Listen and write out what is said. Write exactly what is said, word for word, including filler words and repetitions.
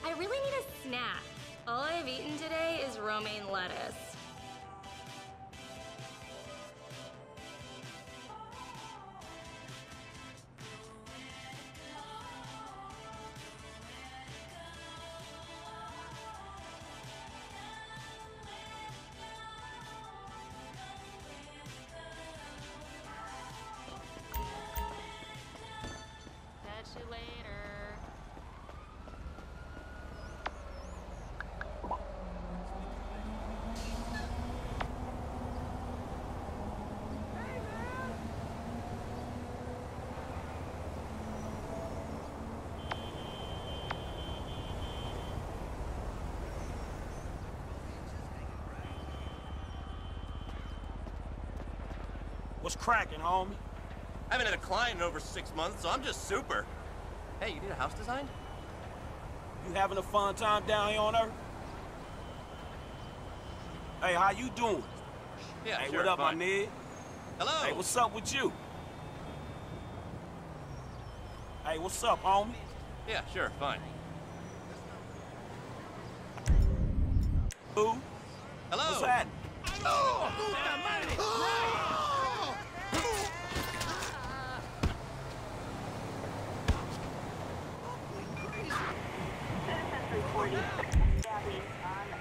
I really need a snack. All I've eaten today is romaine lettuce. Catch you later. What's cracking, homie? I haven't had a client in over six months, so I'm just super. Hey, you need a house designed? You having a fun time down here on Earth? Hey, how you doing? Yeah, Hey, sure, what up, fine. my nigga? Hello. Hey, what's up with you? Hey, what's up, homie? Yeah, sure, fine. Who? Hello. What's happening? Citizens reporting stabbing on